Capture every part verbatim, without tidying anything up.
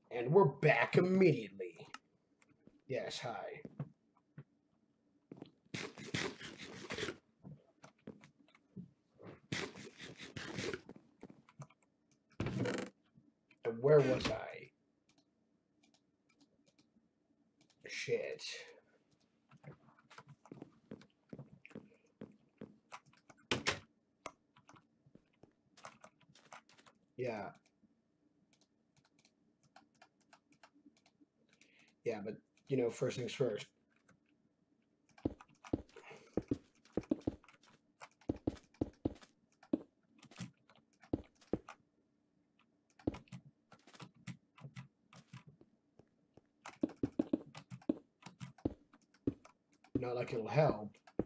And we're back immediately. Yes, hi. And where was I? Shit. Yeah. Yeah, but, you know, first things first. Not like it'll help.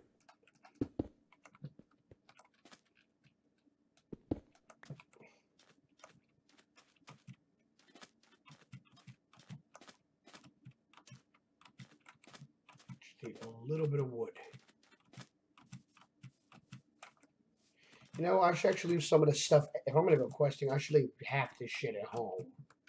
Just need a little bit of wood. You know, I should actually leave some of this stuff. If I'm going to go questing, I should leave half this shit at home.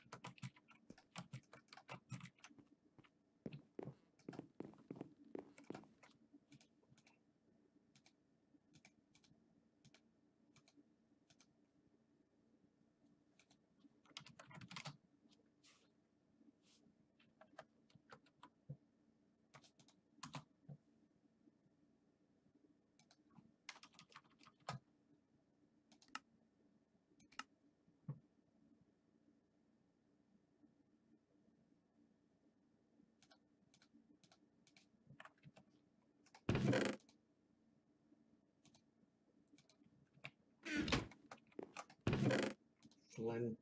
Flint.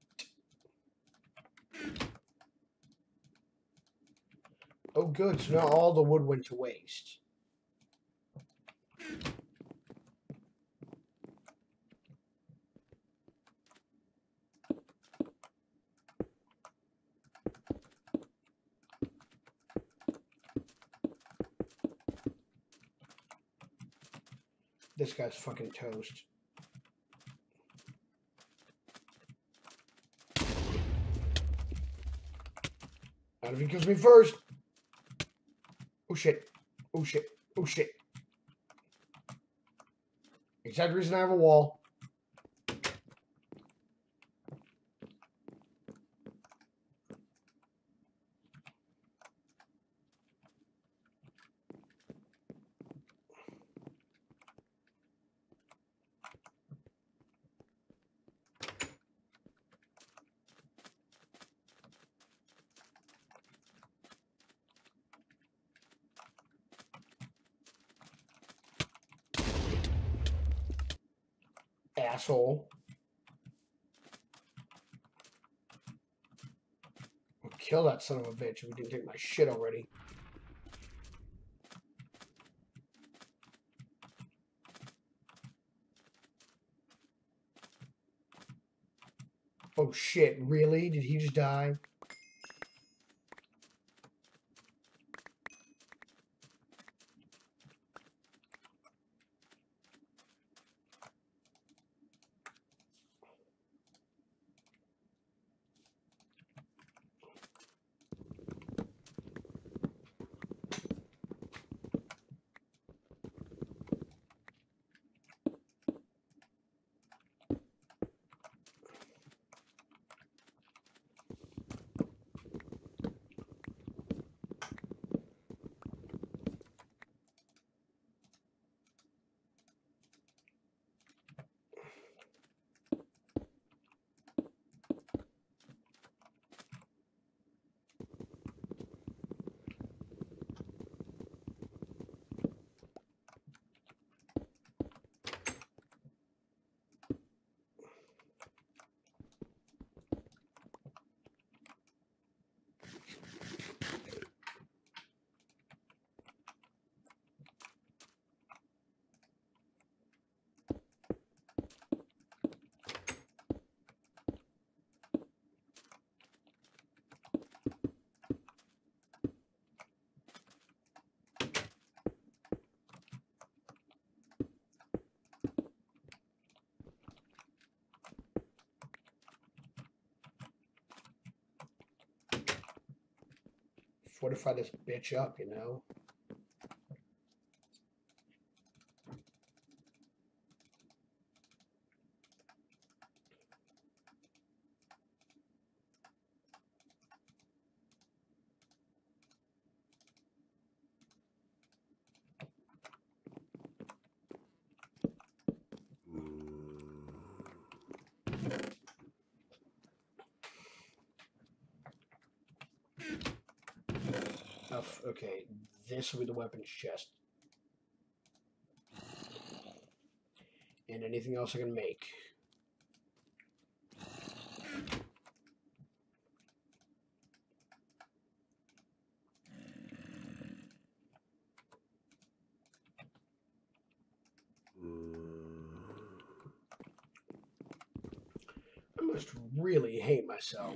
Oh, good. So now all the wood went to waste. This guy's fucking toast. Not if he kills me first. Oh shit. Oh shit. Oh shit. Exact reason I have a wall. Asshole. I'll kill that son of a bitch if he didn't take my shit already. Oh shit, really? Did he just die? fortify this bitch up, you know? Okay, this will be the weapons chest. And anything else I can make. I must really hate myself.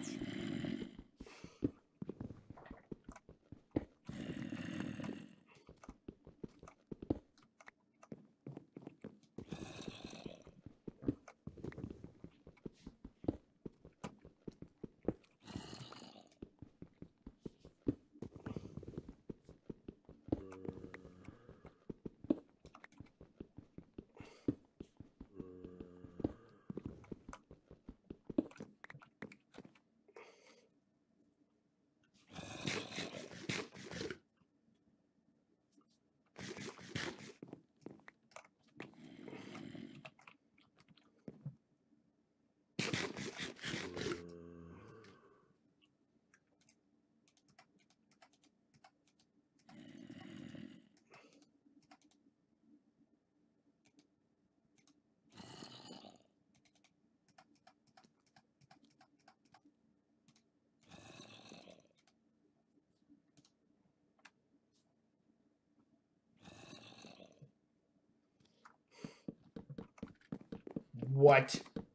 What?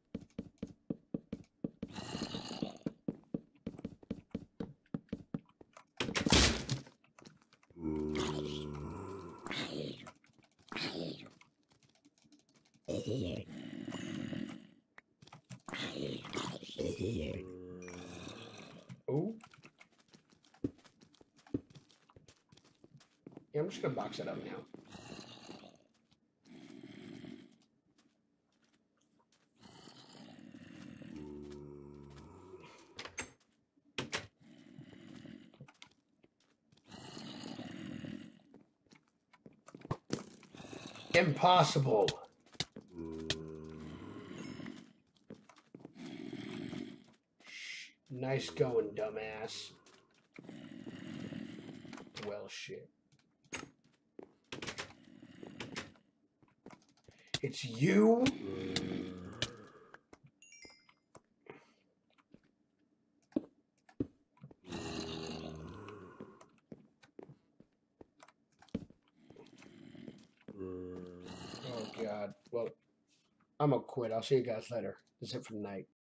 Oh. Yeah, I'm just gonna box it up now. Impossible. Nice going, dumbass. Well, shit. It's you? Oh, God. Well, I'm gonna quit. I'll see you guys later. That's it for tonight.